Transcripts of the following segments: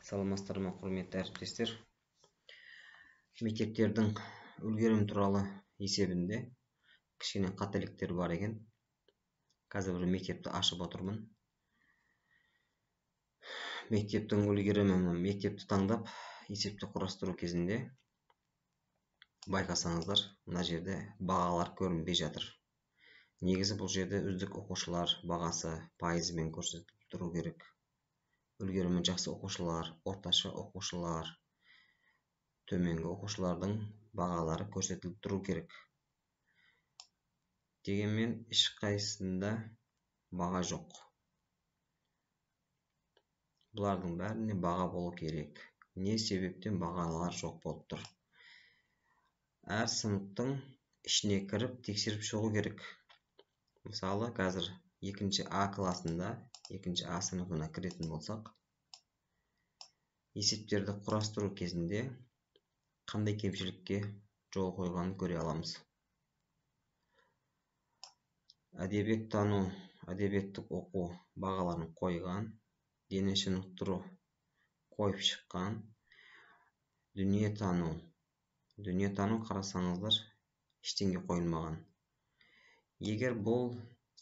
Саламатсыздар ма, құрметті әріптестер? Мектептердің үлгерім туралы есебінде кішкене қателіктер бар екен. Қазір бір мектепті ашып отырмын. Мектептің үлгерімі, мектепті таңдап есепті құрастыру кезінде байқасаңыздар, мына жерде бағалар көрінбей жатыр. Негізі бұл жерде үздік оқушылар бағасы пайызымен көрсетіліп тұру керек. Үлгерімі жақсы оқушылар, орташа оқушылар, төменгі оқушылардың бағалары көрсетіліп тұру керек. Дегенмен ешқайсысында баға жоқ. Бұлардың бәріне баға болу керек. Не себептен бағалар жоқ болып тұр? Әр сыныптың ішіне кіріп тексеріп шығу керек. Мысалы, қазір 2 А класында, 2 А сыныбына кіретін болсақ, есептерді құрастыру кезінде қандай кемшілікке жол қойғанын көре аламыз. Әдебиеттану, әдебиеттік оқу бағаларын қойған, дене шынықтыру қойып шыққан, дүниетану қарасаңыздар, ештеңе қойылмаған. Егер бұл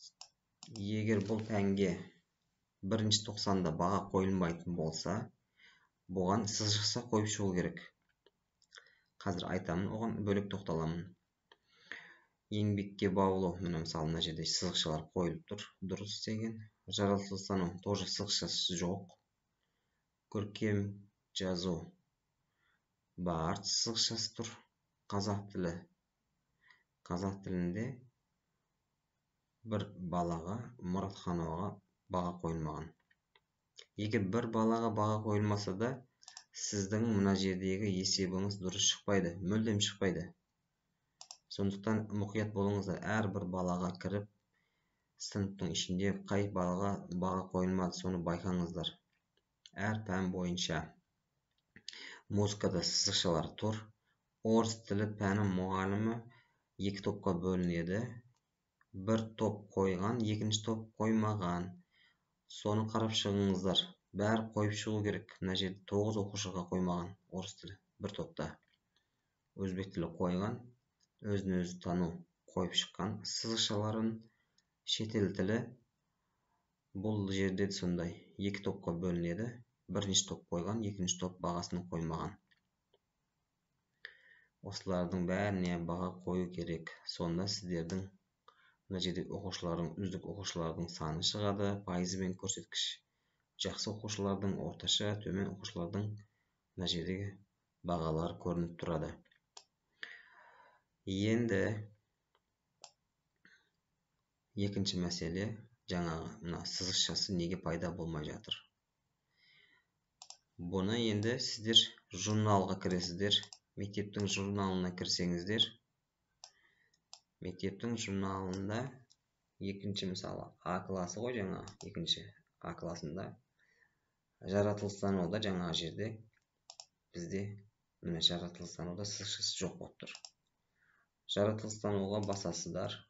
пәнге 1-ші тоқсанда баға қойылмайтын болса, бұған сызықша қойып шығу керек. Қазір айтамын, оған бөлек тоқталамын. Еңбекке баулу, мысалы, мына жерде сызықшалар қойылып тұр, дұрыс істеген. Жаратылыстану тоже сызықшасы жоқ. Көркем жазу бар, сызықшасы тұр. Қазақ тілінде бір балаға, Мұратхановаға баға қойылмаған. Егер бір балаға баға қойылмаса да, сіздің мына жердегі есебіңіз дұрыс шықпайды, мүлдем шықпайды. Сондықтан мұқият болыңыздар, әрбір балаға кіріп, сыныптың ішінде қай балаға баға қойылмады, соны байқаңыздар. Әр пән бойынша. Музыкада сызықшалар тұр. Орыс тілі пәні мұғалімі 2 топқа бөлінеді. Бір топ қойған, 2-ші топ қоймаған. Соны қарап шығыңыздар. Бәрі қойып шығу керек. Мына жерде 9 оқушыға қоймаған орыс тілі бір топта. Өзбек тілі қойған, өзін-өзі тану қойып шыққан. Сызықшаларын шетел тілі бұл жерде сондай 2 топқа бөлінеді. 1-ші топ қойған, 2-ші топ бағасын қоймаған. Осылардың бәріне баға қою керек. Сонда сіздердің мына жерде үздік оқушылардың саны шығады, пайызымен көрсеткіш. Жақсы оқушылардың, орташа, төмен оқушылардың мына жердегі бағалар көрініп тұрады. Енді екінші мәселе, жаңағы мына сызықшасы неге пайда болмай жатыр? Бұны енді сіздер журналға кіресіздер. Мектептің журналына кірсеңіздер, мектептің журналында 2-ші, мысалы, А класы ғой, жаңа 2-ші А класында жаратылыстануда жаңа жерде бізде міне жаратылыстануда сызықшасы жоқ болып тұр. Жаратылыстануға басасыздар.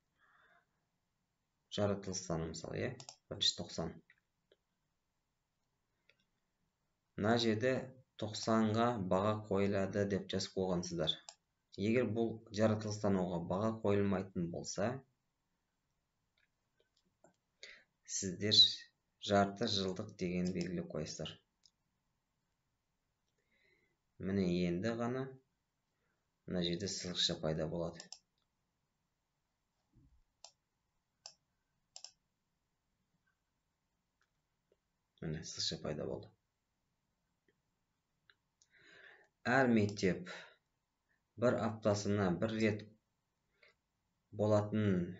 Жаратылыстану, мысалы, 1-ші тоқсан. Мына жерде 90-ға баға қойылады деп жазып қойғансыздар. Егер бұл жаратылыстануға баға қойылмайтын болса, сіздер жарты жылдық деген белгілеп қойсыздар. Міне енді ғана мына жерде сызықша пайда болады. Міне сызықша пайда болды. Әр мектеп бір аптасына бір рет болатын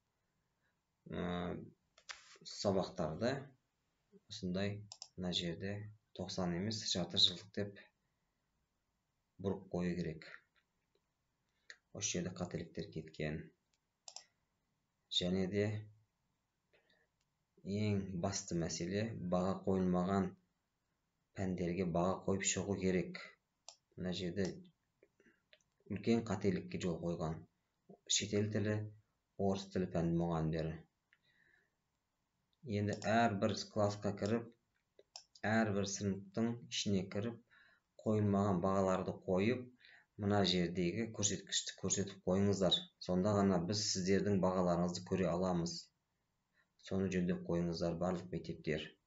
сабақтарды осындай мына жерде 90 емес, жарты жылдық деп бұрып қою керек. Осы жерде қателіктер кеткен. Және де ең басты мәселе, баға қойылмаған пәндерге баға қойып шығу керек. Мына жерде үлкен қателікке жол қойған. Шетел тілі, орыс тілі пән мұғалімдері. Енді әрбір класқа кіріп, әрбір сыныптың ішіне кіріп қойылмаған бағаларды қойып, мына жердегі көрсеткішті көрсетіп қойыңыздар. Сонда ғана біз сіздердің бағаларыңызды көре аламыз. Соны жөндеп қойыңыздар барлық мектептер.